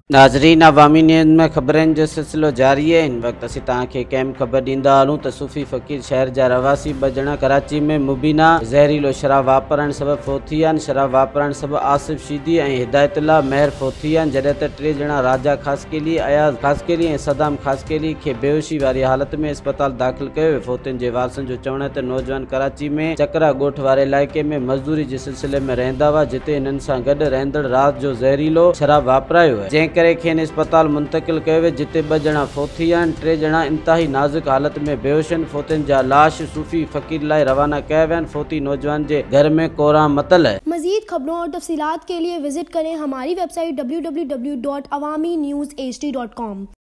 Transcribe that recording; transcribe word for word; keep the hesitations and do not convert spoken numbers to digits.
नाज़रीन, अवामी न्यूज़ में ख़बरनि जो सिलसिलो जारी है। इन वक्त असीं तव्हांखे कंहिं ख़बर ॾींदा हलूं त सूफ़ी फ़क़ीर शहर जा रवासी ॿ ॼणा कराची में मुबीना ज़हरीलो शराब वापरण सबबि फ़ौत थी विया आहिनि। शराब वापरण सबबि आसिफ़ शीदी ऐं हिदायतुल्लाह महर फ़ौत थी विया आहिनि, जॾहिं त टे ॼणा राजा ख़ासकेली, अयाज़ ख़ासकेली ऐं सदाम ख़ासकेली खे बेहोशी वारी हालत में अस्पताल दाख़िल कयो वियो। फ़ौतनि जे वारसनि जो चवणु आहे त नौजवान कराची में चकरा ॻोठ वारे इलाइक़े में मज़दूरी जे सिलसिले में रहंदा हुआ, जिते हिननि सां गॾु रहंदड़ राति जो ज़हरीलो शराब वापरायो आहे, जंहिं करे खेनि अस्पताल मुंतक़िल कयो वियो, जिते ॿ ॼणा फ़ौत थी विया आहिनि। टे ॼणा इंतहाई नाज़ुक हालत में बेहोश आहिनि। फ़ौतनि जा लाश सूफ़ी फ़क़ीर लाइ रवाना कया विया आहिनि। फ़ौती नौजवान जे घर में कोहराम मतल है। मज़ीद खबरों और तफसीलात के लिए विजिट करें हमारी website W W W dot Awami news H D dot com.